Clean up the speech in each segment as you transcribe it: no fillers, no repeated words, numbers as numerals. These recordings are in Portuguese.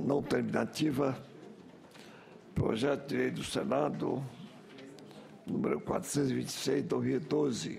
não terminativa, projeto de lei do Senado, número 426, 2012,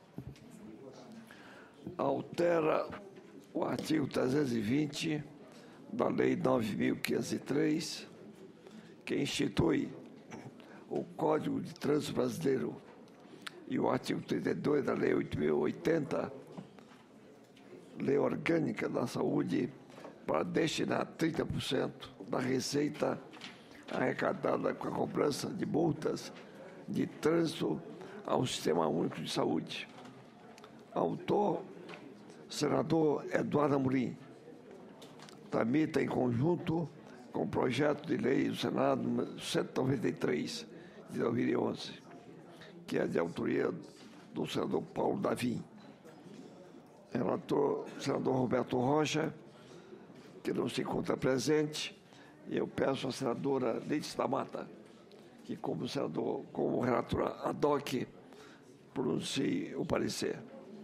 altera o artigo 320 da Lei 9.503, que institui o Código de Trânsito Brasileiro, e o artigo 32 da Lei 8.080, Lei Orgânica da Saúde, para destinar 30% da receita arrecadada com a cobrança de multas de trânsito ao Sistema Único de Saúde. Autor, senador Eduardo Amorim. Tramita em conjunto com o projeto de lei do Senado número 193, de 2011, que é de autoria do senador Paulo Davim. Relator, senador Roberto Rocha, que não se encontra presente, e eu peço à senadora Leite da Mata, que como relatora ad hoc, pronuncie o parecer.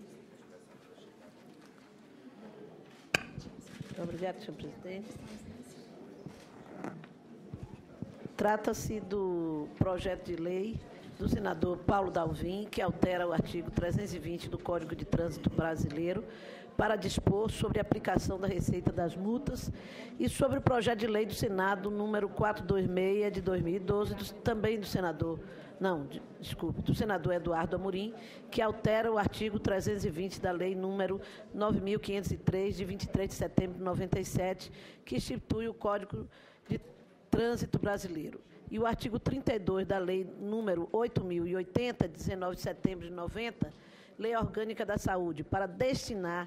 Obrigada, senhor presidente. Trata-se do projeto de lei do senador Paulo Davim, que altera o artigo 320 do Código de Trânsito Brasileiro para dispor sobre a aplicação da receita das multas e sobre o projeto de lei do Senado número 426 de 2012, também do senador, do senador Eduardo Amorim, que altera o artigo 320 da lei número 9.503 de 23 de setembro de 97, que institui o Código de Trânsito Brasileiro, e o artigo 32 da lei número 8.080, de 19 de setembro de 90, Lei Orgânica da Saúde, para destinar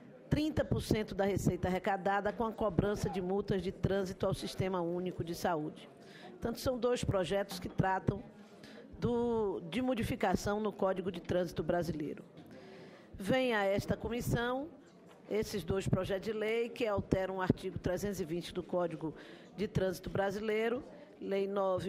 30% da receita arrecadada com a cobrança de multas de trânsito ao Sistema Único de Saúde. Portanto, são dois projetos que tratam de modificação no Código de Trânsito Brasileiro. Vem a esta comissão esses dois projetos de lei que alteram o artigo 320 do Código de Trânsito Brasileiro, Lei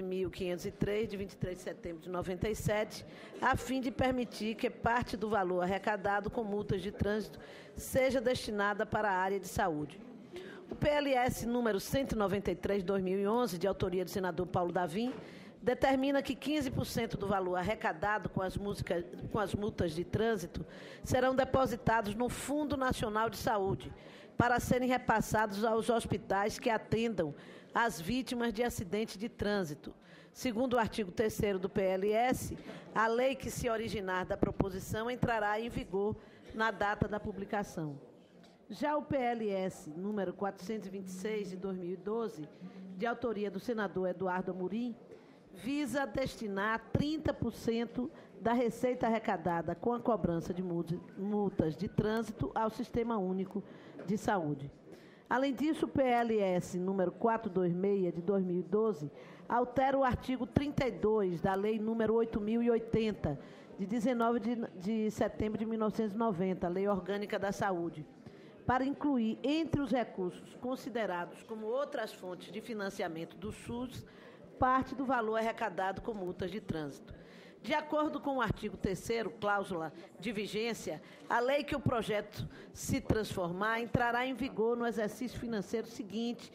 9.503, de 23 de setembro de 97, a fim de permitir que parte do valor arrecadado com multas de trânsito seja destinada para a área de saúde. O PLS número 193, de 2011, de autoria do senador Paulo Davim, determina que 15% do valor arrecadado com as multas de trânsito serão depositados no Fundo Nacional de Saúde, para serem repassados aos hospitais que atendam as vítimas de acidentes de trânsito. Segundo o artigo 3º do PLS, a lei que se originar da proposição entrará em vigor na data da publicação. Já o PLS número 426, de 2012, de autoria do senador Eduardo Amorim, visa destinar 30% da receita arrecadada com a cobrança de multas de trânsito ao Sistema Único de Saúde. Além disso, o PLS número 426, de 2012, altera o artigo 32 da Lei número 8.080, de 19 de setembro de 1990, Lei Orgânica da Saúde, para incluir entre os recursos considerados como outras fontes de financiamento do SUS, parte do valor arrecadado com multas de trânsito. De acordo com o artigo 3º, cláusula de vigência, a lei que o projeto se transformar entrará em vigor no exercício financeiro seguinte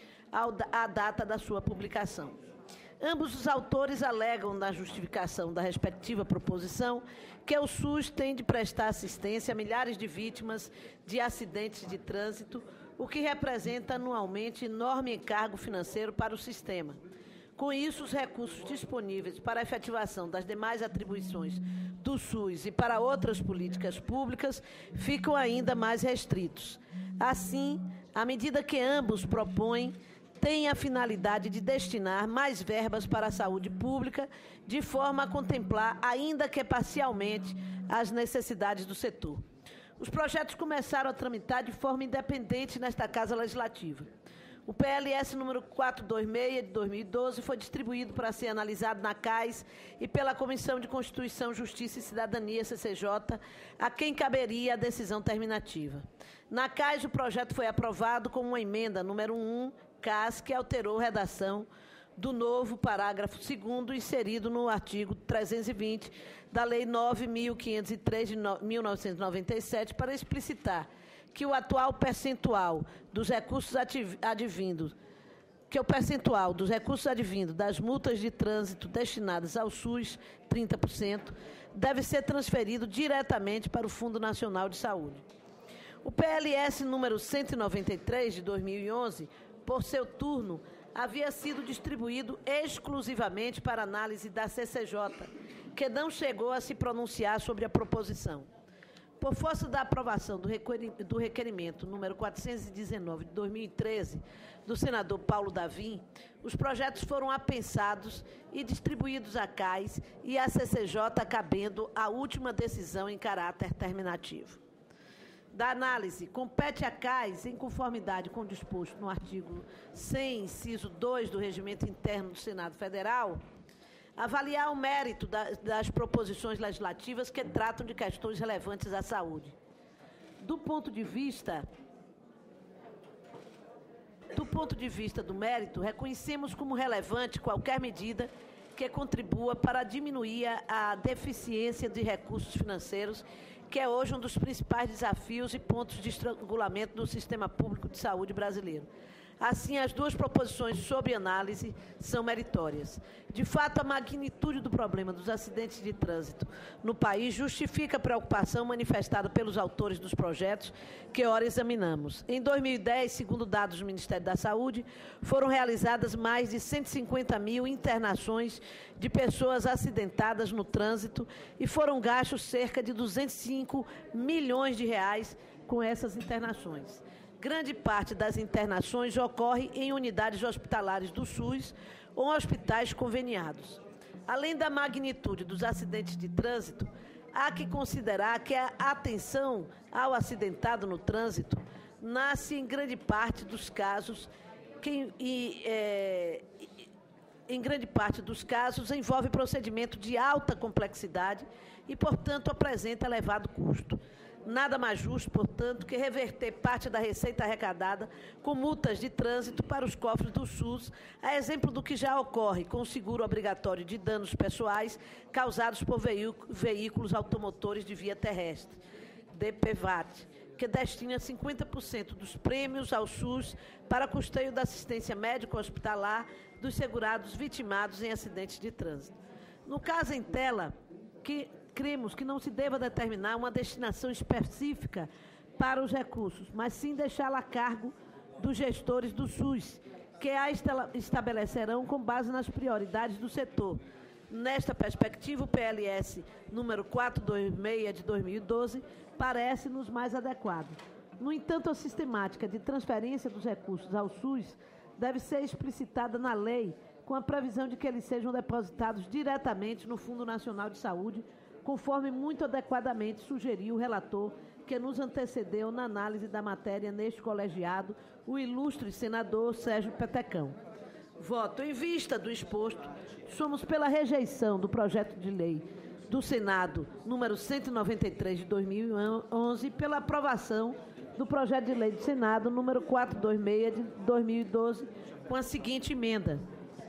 à data da sua publicação. Ambos os autores alegam na justificação da respectiva proposição que o SUS tem de prestar assistência a milhares de vítimas de acidentes de trânsito, o que representa anualmente enorme encargo financeiro para o sistema. Com isso, os recursos disponíveis para a efetivação das demais atribuições do SUS e para outras políticas públicas ficam ainda mais restritos. Assim, a medida que ambos propõem tem a finalidade de destinar mais verbas para a saúde pública, de forma a contemplar, ainda que parcialmente, as necessidades do setor. Os projetos começaram a tramitar de forma independente nesta Casa Legislativa. O PLS número 426, de 2012, foi distribuído para ser analisado na CAIS e pela Comissão de Constituição, Justiça e Cidadania, CCJ, a quem caberia a decisão terminativa. Na CAIS, o projeto foi aprovado com uma emenda número 1, CAS, que alterou a redação do novo parágrafo 2º inserido no artigo 320 da Lei 9.503, de 1997, para explicitar que o atual percentual dos recursos advindos que o percentual dos recursos advindos das multas de trânsito destinadas ao SUS, 30%, deve ser transferido diretamente para o Fundo Nacional de Saúde. O PLS número 193, de 2011, por seu turno, havia sido distribuído exclusivamente para análise da CCJ, que não chegou a se pronunciar sobre a proposição. Por força da aprovação do requerimento número 419 de 2013, do senador Paulo Davim, os projetos foram apensados e distribuídos à CAIS e à CCJ, cabendo a última decisão em caráter terminativo. Da análise, compete à CAIS, em conformidade com o disposto no artigo 100, inciso 2 do Regimento Interno do Senado Federal, avaliar o mérito das proposições legislativas que tratam de questões relevantes à saúde. Do ponto de vista do mérito, reconhecemos como relevante qualquer medida que contribua para diminuir a deficiência de recursos financeiros, que é hoje um dos principais desafios e pontos de estrangulamento do sistema público de saúde brasileiro. Assim, as duas proposições sob análise são meritórias. De fato, a magnitude do problema dos acidentes de trânsito no país justifica a preocupação manifestada pelos autores dos projetos que ora examinamos. Em 2010, segundo dados do Ministério da Saúde, foram realizadas mais de 150 mil internações de pessoas acidentadas no trânsito e foram gastos cerca de 205 milhões de reais com essas internações. Grande parte das internações ocorre em unidades hospitalares do SUS ou hospitais conveniados. Além da magnitude dos acidentes de trânsito, há que considerar que a atenção ao acidentado no trânsito nasce em grande parte dos casos envolve procedimento de alta complexidade e, portanto, apresenta elevado custo. Nada mais justo, portanto, que reverter parte da receita arrecadada com multas de trânsito para os cofres do SUS, a exemplo do que já ocorre com o seguro obrigatório de danos pessoais causados por veículos automotores de via terrestre, DPVAT, que destina 50% dos prêmios ao SUS para custeio da assistência médico-hospitalar dos segurados vitimados em acidentes de trânsito. No caso em tela, cremos que não se deva determinar uma destinação específica para os recursos, mas sim deixá-la a cargo dos gestores do SUS, que a estabelecerão com base nas prioridades do setor. Nesta perspectiva, o PLS número 426 de 2012 parece-nos mais adequado. No entanto, a sistemática de transferência dos recursos ao SUS deve ser explicitada na lei, com a previsão de que eles sejam depositados diretamente no Fundo Nacional de Saúde, conforme muito adequadamente sugeriu o relator que nos antecedeu na análise da matéria neste colegiado, o ilustre senador Sérgio Petecão. Voto em vista do exposto, somos pela rejeição do projeto de lei do Senado, número 193 de 2011, e pela aprovação do projeto de lei do Senado, número 426 de 2012, com a seguinte emenda.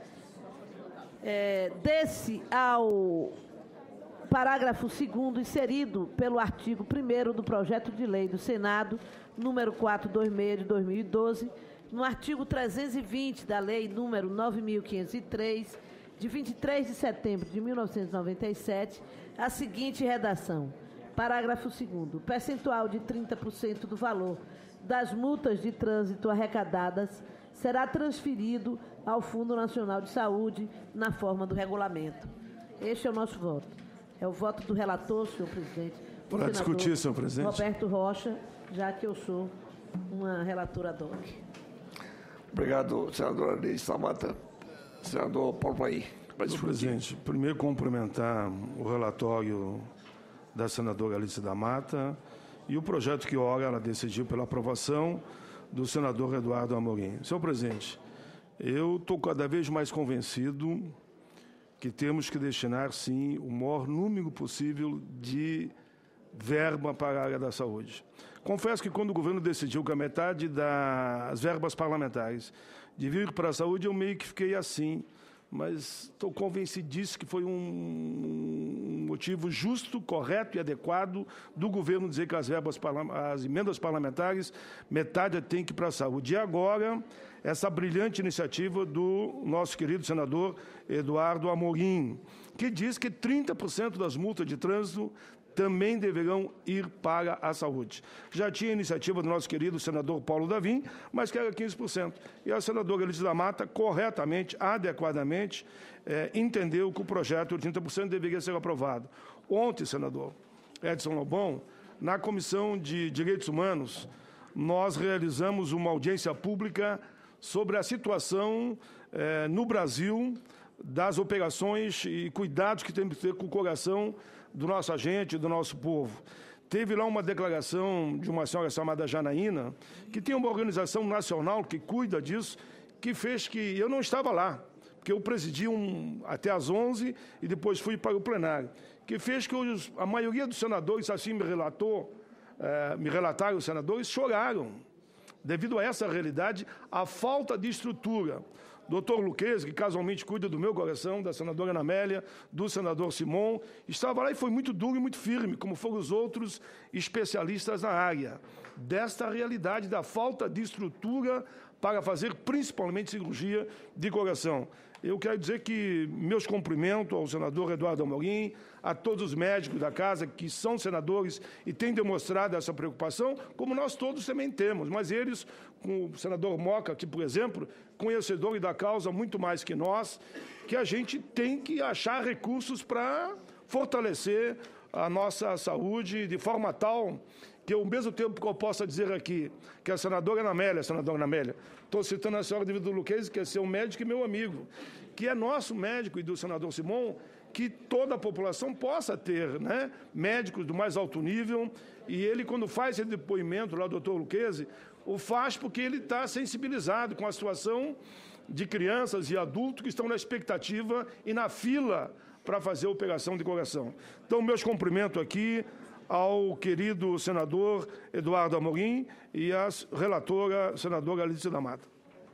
Desse ao parágrafo 2º inserido pelo artigo 1º do projeto de lei do Senado, número 426 de 2012, no artigo 320 da Lei número 9.503, de 23 de setembro de 1997, a seguinte redação. Parágrafo 2º. O percentual de 30% do valor das multas de trânsito arrecadadas será transferido ao Fundo Nacional de Saúde na forma do regulamento. Este é o nosso voto. É o voto do relator, senhor presidente. Para discutir, senhor presidente. Roberto Rocha, já que eu sou uma relatora ad hoc. Obrigado, senadora Alice Samata. Senador Paulo Paim. Senhor presidente, primeiro cumprimentar o relatório da senadora Alice da Mata e o projeto que ora ela decidiu pela aprovação do senador Eduardo Amorim. Senhor presidente, eu estou cada vez mais convencido que temos que destinar, sim, o maior número possível de verba para a área da saúde. Confesso que quando o governo decidiu que a metade das verbas parlamentares devia ir para a saúde, eu meio que fiquei assim, mas estou convencidíssimo que foi um motivo justo, correto e adequado do governo dizer que as emendas parlamentares, metade tem que ir para a saúde. E agora, essa brilhante iniciativa do nosso querido senador Eduardo Amorim, que diz que 30% das multas de trânsito também deverão ir para a saúde. Já tinha a iniciativa do nosso querido senador Paulo Davim, mas que era 15%. E a senadora Alice da Mata, corretamente, adequadamente, entendeu que o projeto de 30% deveria ser aprovado. Ontem, senador Edson Lobão, na Comissão de Direitos Humanos, nós realizamos uma audiência pública sobre a situação no Brasil das operações e cuidados que temos que ter com o coração do nosso agente, do nosso povo. Teve lá uma declaração de uma senhora chamada Janaína, que tem uma organização nacional que cuida disso, que fez que... Eu não estava lá, porque eu presidi até às 11 e depois fui para o plenário, que fez que a maioria dos senadores, assim me relataram os senadores, choraram, devido a essa realidade, a falta de estrutura. Doutor Luquez, que casualmente cuida do meu coração, da senadora Ana Amélia, do senador Simon, estava lá e foi muito duro e muito firme, como foram os outros especialistas na área, desta realidade da falta de estrutura para fazer principalmente cirurgia de coração. Eu quero dizer que meus cumprimentos ao senador Eduardo Amorim, a todos os médicos da casa que são senadores e têm demonstrado essa preocupação, como nós todos também temos, mas eles, com o senador Moca, que, por exemplo, conhecedor da causa muito mais que nós, que a gente tem que achar recursos para fortalecer a nossa saúde de forma tal que, ao mesmo tempo que eu possa dizer aqui que a senadora Ana Amélia, estou citando a senhora devido ao Luquez, que é seu médico e meu amigo, que é nosso médico e do senador Simon, que toda a população possa ter, né, médicos do mais alto nível, e ele, quando faz esse depoimento lá, doutor Luquez, o faz porque ele está sensibilizado com a situação de crianças e adultos que estão na expectativa e na fila para fazer a operação de coração. Então, meus cumprimentos aqui ao querido senador Eduardo Amorim e à relatora, senadora Alice da Mata.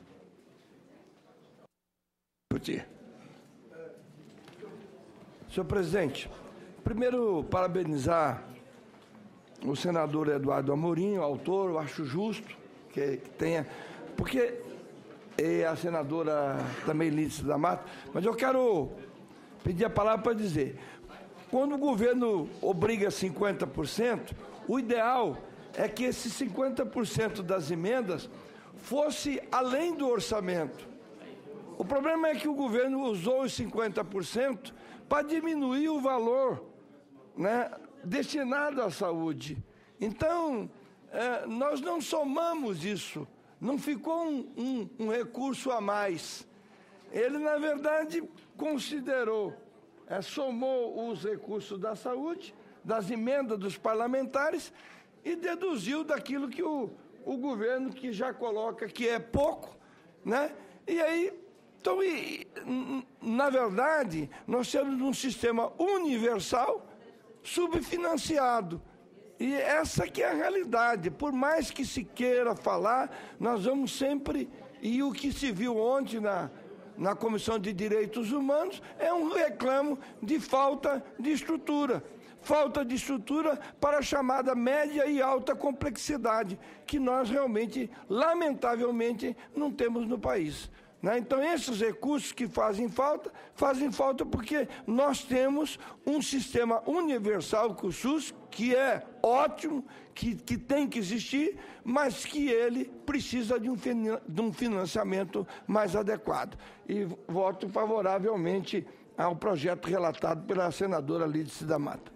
Senhor presidente, primeiro parabenizar o senador Eduardo Amorim, o autor, eu acho justo que tenha, porque a senadora também Alice da Mata, mas eu quero pedir a palavra para dizer, quando o governo obriga 50%, o ideal é que esses 50% das emendas fosse além do orçamento. O problema é que o governo usou os 50% para diminuir o valor, né, destinado à saúde. Então, nós não somamos isso, não ficou um recurso a mais. Ele, na verdade, considerou, somou os recursos da saúde, das emendas dos parlamentares e deduziu daquilo que o governo que já coloca que é pouco, né? E aí, então, na verdade, nós temos um sistema universal subfinanciado. E essa que é a realidade. Por mais que se queira falar, nós vamos sempre... E o que se viu ontem na Comissão de Direitos Humanos é um reclamo de falta de estrutura. Falta de estrutura para a chamada média e alta complexidade, que nós realmente, lamentavelmente, não temos no país. Então, esses recursos que fazem falta porque nós temos um sistema universal, que o SUS, que é ótimo, que tem que existir, mas que ele precisa de um financiamento mais adequado. E voto favoravelmente ao projeto relatado pela senadora Alice da Mata.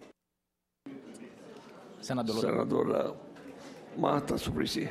Senadora Marta Suplicy.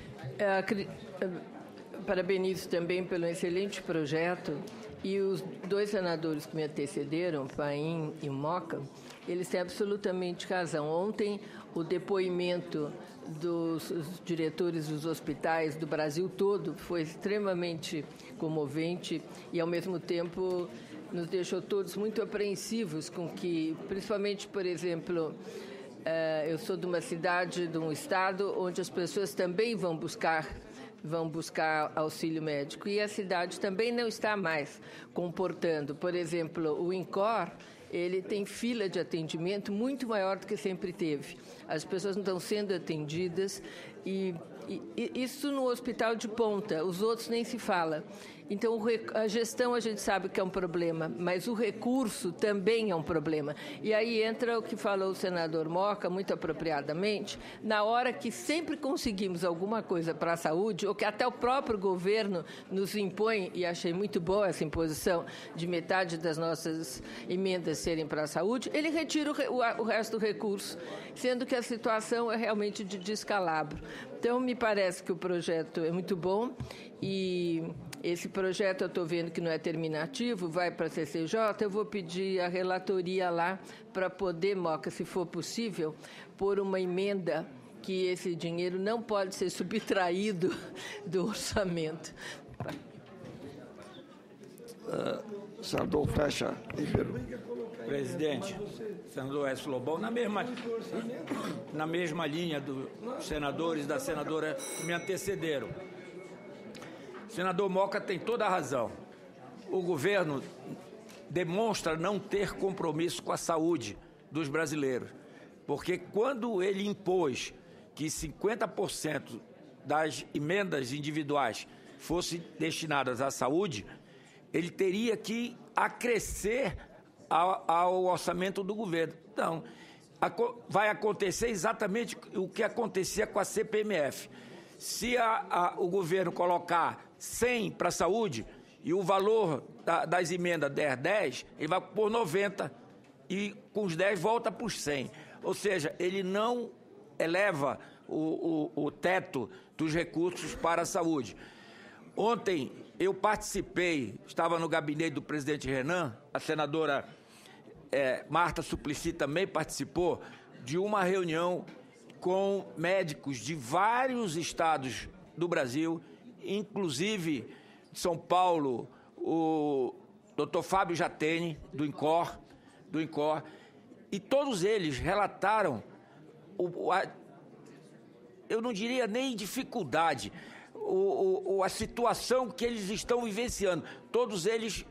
Parabenizo também pelo excelente projeto, e os dois senadores que me antecederam, Paim e Moca, eles têm absolutamente razão. Ontem, o depoimento dos diretores dos hospitais do Brasil todo foi extremamente comovente e, ao mesmo tempo, nos deixou todos muito apreensivos com que, principalmente, por exemplo, eu sou de uma cidade, de um estado, onde as pessoas também vão buscar auxílio médico. E a cidade também não está mais comportando. Por exemplo, o INCOR, ele tem fila de atendimento muito maior do que sempre teve. As pessoas não estão sendo atendidas e Isso no hospital de ponta, os outros nem se fala. Então, a gestão a gente sabe que é um problema, mas o recurso também é um problema. E aí entra o que falou o senador Moca, muito apropriadamente, na hora que sempre conseguimos alguma coisa para a saúde, ou que até o próprio governo nos impõe, e achei muito boa essa imposição de metade das nossas emendas serem para a saúde, ele retira o resto do recurso, sendo que a situação é realmente de descalabro. Então, me parece que o projeto é muito bom e esse projeto eu estou vendo que não é terminativo, vai para a CCJ, eu vou pedir a relatoria lá para poder, Moca, se for possível, pôr uma emenda que esse dinheiro não pode ser subtraído do orçamento. Senador Flecha Ribeiro. Presidente, senador Écio Lobão, na mesma linha dos senadores, da senadora que me antecederam. O senador Moca tem toda a razão. O governo demonstra não ter compromisso com a saúde dos brasileiros, porque quando ele impôs que 50% das emendas individuais fossem destinadas à saúde, ele teria que acrescer ao orçamento do governo. Então, vai acontecer exatamente o que acontecia com a CPMF. Se o governo colocar 100 para a saúde e o valor das emendas der 10, ele vai pôr 90 e com os 10 volta para os 100. Ou seja, ele não eleva o teto dos recursos para a saúde. Ontem eu participei, estava no gabinete do presidente Renan, a senadora Marta Suplicy também participou de uma reunião com médicos de vários estados do Brasil, inclusive de São Paulo, o Dr. Fábio Jatene, do INCOR, e todos eles relataram, eu não diria nem dificuldade, a situação que eles estão vivenciando. Todos eles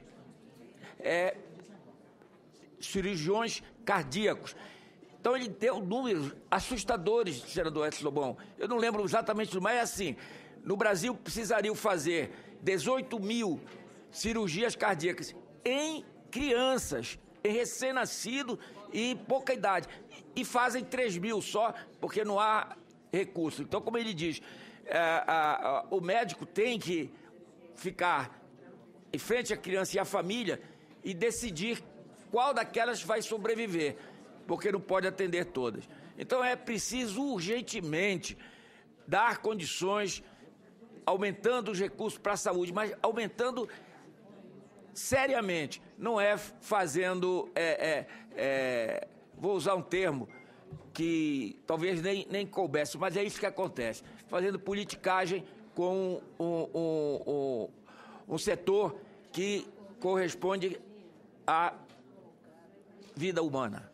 cirurgiões cardíacos. Então, ele deu números assustadores, senador Écio Lobão. Eu não lembro exatamente, mas é assim, no Brasil precisariam fazer 18 mil cirurgias cardíacas em crianças, em recém-nascido e pouca idade. E fazem 3 mil só, porque não há recurso. Então, como ele diz, o médico tem que ficar em frente à criança e à família e decidir qual daquelas vai sobreviver, porque não pode atender todas. Então, é preciso urgentemente dar condições, aumentando os recursos para a saúde, mas aumentando seriamente, não é fazendo, vou usar um termo que talvez nem coubesse, mas é isso que acontece, fazendo politicagem com um setor que corresponde à vida humana.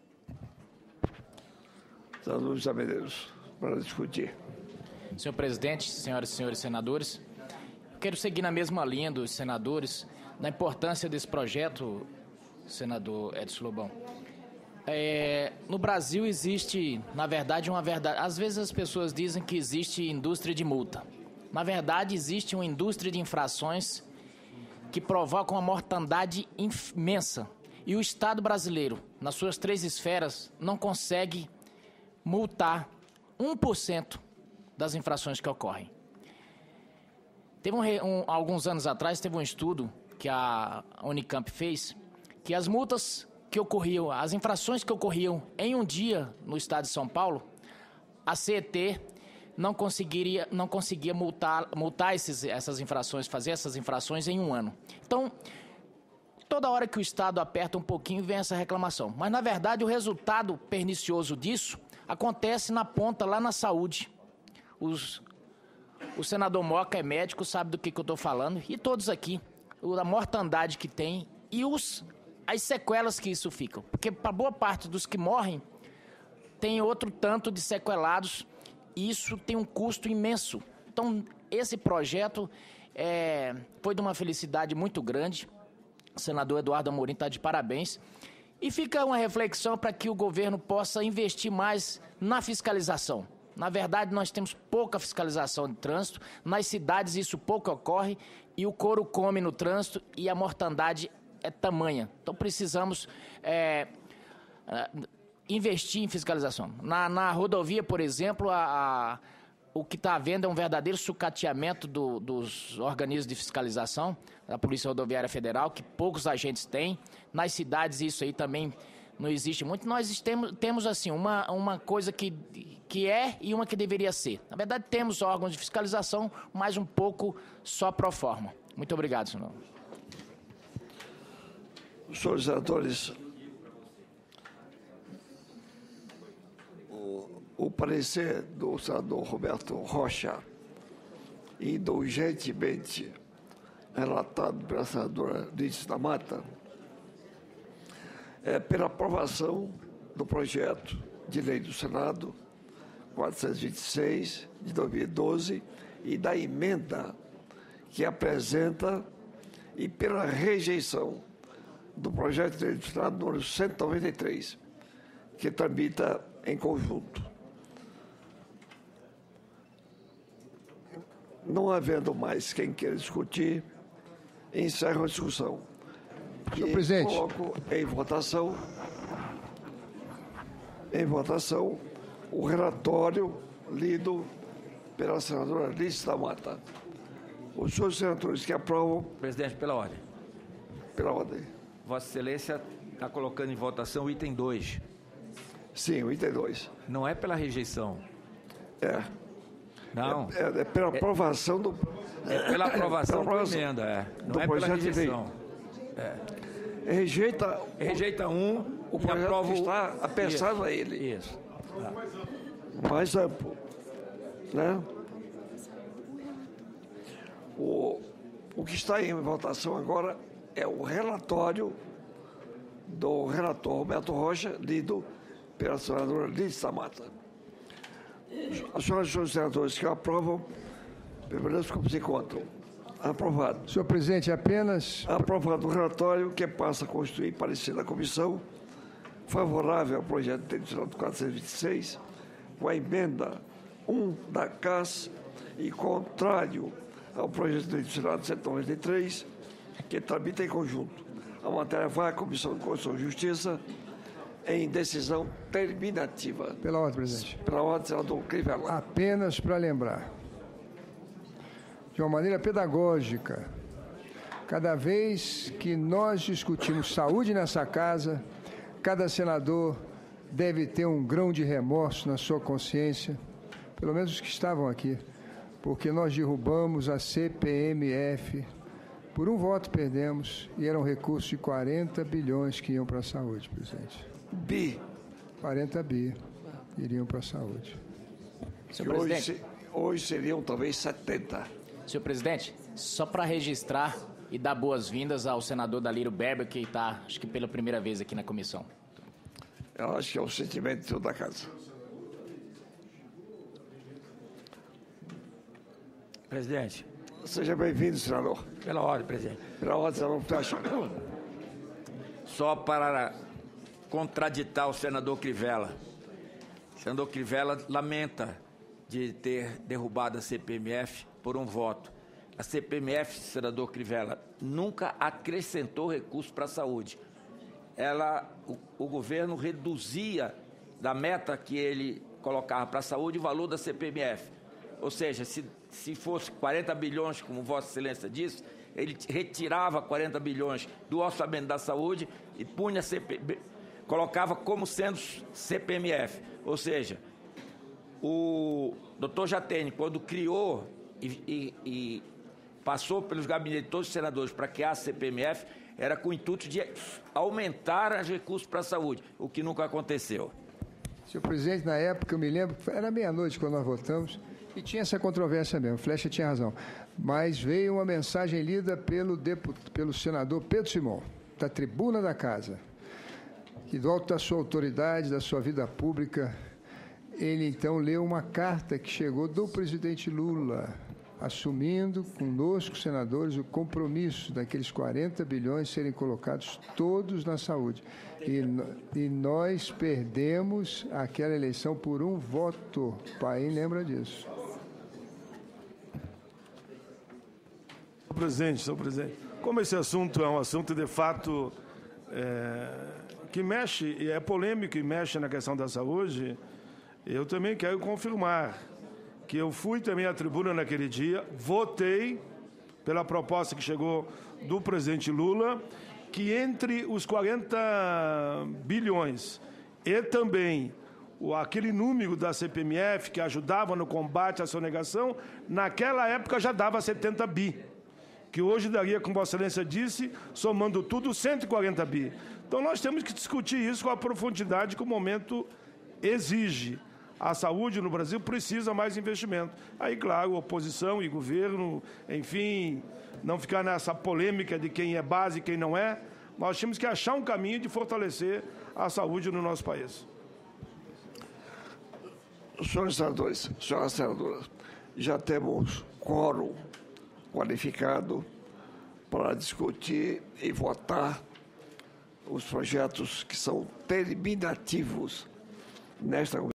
Senador José Medeiros, para discutir. Senhor presidente, senhoras e senhores senadores, quero seguir na mesma linha dos senadores, da importância desse projeto, senador Edson Lobão. No Brasil existe, na verdade, às vezes as pessoas dizem que existe indústria de multa. Na verdade, existe uma indústria de infrações que provocam uma mortandade imensa. E o Estado brasileiro, nas suas 3 esferas, não consegue multar 1% das infrações que ocorrem. Alguns anos atrás, teve um estudo que a Unicamp fez, que as multas que ocorriam, as infrações que ocorriam em um dia no estado de São Paulo, a CET não conseguia multar essas infrações, fazer essas infrações em um ano. Então, toda hora que o Estado aperta um pouquinho, vem essa reclamação. Mas, na verdade, o resultado pernicioso disso acontece na ponta, lá na saúde. O senador Moca é médico, sabe do que eu estou falando, e todos aqui, a mortandade que tem e as sequelas que isso ficam. Porque para boa parte dos que morrem, tem outro tanto de sequelados, e isso tem um custo imenso. Então, esse projeto foi de uma felicidade muito grande. O senador Eduardo Amorim está de parabéns. E fica uma reflexão para que o governo possa investir mais na fiscalização. Na verdade, nós temos pouca fiscalização de trânsito, nas cidades isso pouco ocorre e o couro come no trânsito e a mortandade é tamanha. Então, precisamos investir em fiscalização. Na rodovia, por exemplo, o que está havendo é um verdadeiro sucateamento dos organismos de fiscalização, da Polícia Rodoviária Federal, que poucos agentes têm. Nas cidades isso aí também não existe muito. Nós temos assim, uma coisa que é e uma que deveria ser. Na verdade, temos órgãos de fiscalização, mas um pouco só pro forma. Muito obrigado, senhor. Senhores senadores, o parecer do senador Roberto Rocha, indulgentemente relatado pela senadora Lídia da Mata, é pela aprovação do projeto de lei do Senado 426 de 2012 e da emenda que apresenta e pela rejeição do projeto de lei do Senado número 193, que tramita em conjunto. Não havendo mais quem queira discutir, encerro a discussão. Senhor presidente. Coloco em votação o relatório lido pela senadora Lídia da Mata. Os senhores senadores que aprovam... Presidente, pela ordem. Pela ordem. Vossa Excelência está colocando em votação o item 2. Sim, o item 2. Não é pela rejeição. É. Não. É pela aprovação do... É pela aprovação da emenda, Não é pela rejeição. Rejeita um, o projeto aprova que está apensado a ele. Isso. Mais amplo. Né? O que está em votação agora é o relatório do relator Roberto Rocha, lido pela senadora Lídia da Mata. As senhoras e senhores senadores que aprovam, permaneçam como se encontram. Aprovado. Senhor presidente, apenas... Aprovado o relatório que passa a constituir parecer da comissão favorável ao projeto de lei do Senado 426, com a emenda 1 da CAS e contrário ao projeto de lei do Senado 193, que tramita em conjunto. A matéria vai à Comissão de Constituição e Justiça em decisão terminativa. Pela ordem, presidente. Pela ordem, senador Crivella. Apenas para lembrar, de uma maneira pedagógica, cada vez que nós discutimos saúde nessa casa, cada senador deve ter um grão de remorso na sua consciência, pelo menos os que estavam aqui, porque nós derrubamos a CPMF, por um voto perdemos, e eram recursos de 40 bilhões que iam para a saúde, presidente. 40 bi iriam para a saúde. Senhor presidente. Hoje seriam talvez 70. Senhor presidente, só para registrar e dar boas-vindas ao senador Dalírio Berber, que está, acho que pela primeira vez aqui na comissão. Eu acho que é o sentimento de toda a casa. Presidente. Seja bem-vindo, senador. Pela ordem, presidente. Pela ordem, senador Flecha. Só para contraditar o senador Crivella. O senador Crivella lamenta de ter derrubado a CPMF por um voto. A CPMF, senador Crivella, nunca acrescentou recursos para a saúde. O governo reduzia da meta que ele colocava para a saúde o valor da CPMF. Ou seja, se fosse 40 bilhões, como Vossa Excelência disse, ele retirava 40 bilhões do orçamento da saúde e punha colocava como sendo CPMF. Ou seja, o doutor Jatene, quando criou e passou pelos gabinetes de todos os senadores para criar a CPMF, era com o intuito de aumentar os recursos para a saúde, o que nunca aconteceu. Senhor presidente, na época, eu me lembro, era meia-noite quando nós votamos, e tinha essa controvérsia mesmo, Flecha tinha razão. Mas veio uma mensagem lida pelo senador Pedro Simão, da tribuna da casa, que do alto da sua autoridade, da sua vida pública, ele então leu uma carta que chegou do presidente Lula assumindo conosco, senadores, o compromisso daqueles 40 bilhões serem colocados todos na saúde. E nós perdemos aquela eleição por um voto. O país lembra disso. Senhor presidente, como esse assunto é um assunto de fato que mexe, e é polêmico e mexe na questão da saúde, eu também quero confirmar que eu fui também à tribuna naquele dia, votei pela proposta que chegou do presidente Lula, que entre os 40 bilhões e também aquele número da CPMF que ajudava no combate à sonegação, naquela época já dava 70 bi, que hoje daria, como Vossa Excelência disse, somando tudo, 140 bi. Então nós temos que discutir isso com a profundidade que o momento exige. A saúde no Brasil precisa mais investimento. Aí, claro, oposição e governo, enfim, não ficar nessa polêmica de quem é base e quem não é. Nós temos que achar um caminho de fortalecer a saúde no nosso país. Senhores senadores, senhoras senadoras, já temos quórum qualificado para discutir e votar os projetos que são terminativos nesta